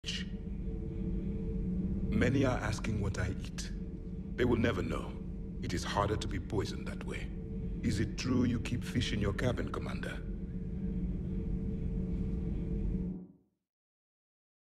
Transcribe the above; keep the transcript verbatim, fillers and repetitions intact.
Many are asking what I eat. They will never know. It is harder to be poisoned that way. Is it true you keep fish in your cabin, Commander?